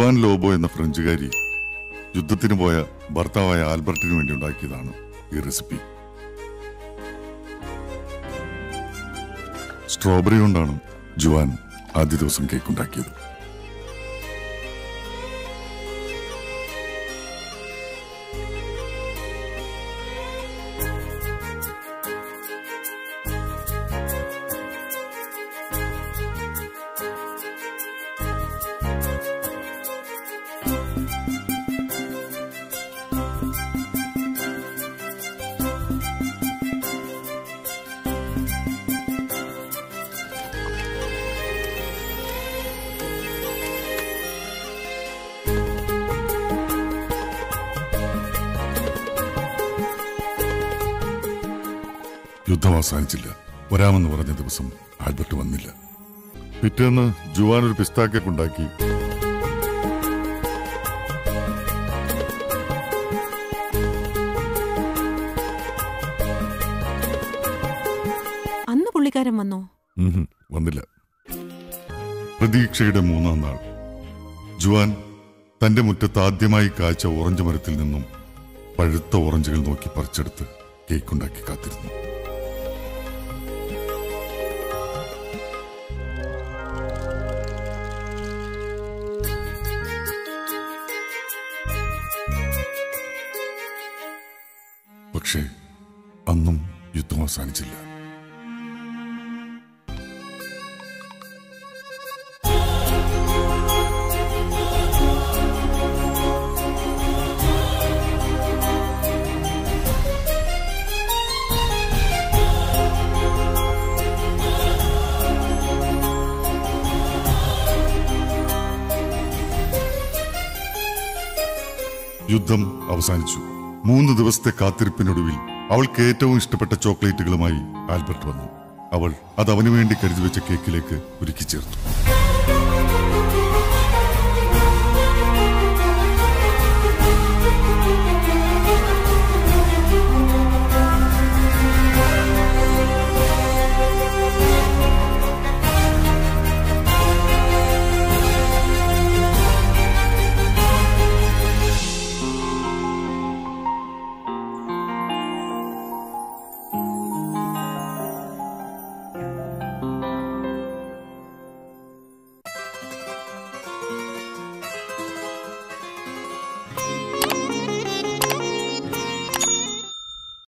Joan Lobo എന്ന ഫ്രഞ്ചുകാരി യുദ്ധത്തിന് പോയ ഭർത്താവായ ആൽബർട്ടിന് വേണ്ടി ഉണ്ടാക്കിയതാണ് ഈ റെസിപ്പി. സ്ട്രോബെറി കൊണ്ടാണ് ജോവാൻ ആദ്യ ദിവസം കേക്ക് ഉണ്ടാക്കിയത്. യുദ്ധം അവസാനിച്ചില്ല. വരാമെന്ന് പറഞ്ഞ ദിവസം ആൽബർട്ട് വന്നില്ല. പിറ്റേന്ന് ജോവാൻ ഒരു പിസ്താ ഉണ്ടാക്കി. അന്ന് പുള്ളിക്കാരൻ വന്നോ? വന്നില്ല. പ്രതീക്ഷയുടെ 3-ാം നാൾ ജോവാൻ തന്റെ മുറ്റത്ത് ആദ്യമായി കായ്ച്ച ഓറഞ്ച് മരത്തിൽ നിന്നും പഴുത്ത ഓറഞ്ചുകൾ നോക്കി പറിച്ചെടുത്ത് കേക്കുണ്ടാക്കി കാത്തിരുന്നു. പക്ഷേ അന്നും യുദ്ധം അവസാനിച്ചില്ല. യുദ്ധം അവസാനിച്ചു. 3 ദിവസത്തെ കാത്തിരിപ്പിനൊടുവിൽ അവൾക്ക് ഏറ്റവും ഇഷ്ടപ്പെട്ട ചോക്ലേറ്റുകളുമായി ആൽബർട്ട് വന്നു. അവൾ അത് അവനു വേണ്ടി കരുതി വെച്ച കേക്കിലേക്ക് ഒരുക്കി ചേർത്തു.